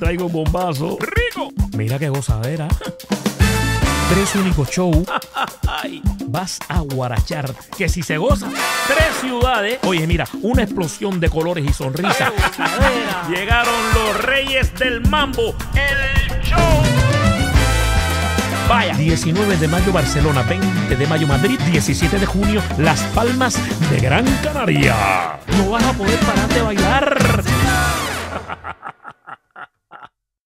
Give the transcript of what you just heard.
traigo un bombazo. ¡Rico! Mira qué gozadera. 3 únicos shows. Vas a guarachar. Que si se goza, 3 ciudades. Oye, mira, una explosión de colores y sonrisas. Llegaron los reyes del mambo. El show. Vaya. 19 de mayo Barcelona, 20 de mayo Madrid, 17 de junio Las Palmas de Gran Canaria. No vas a poder parar de bailar.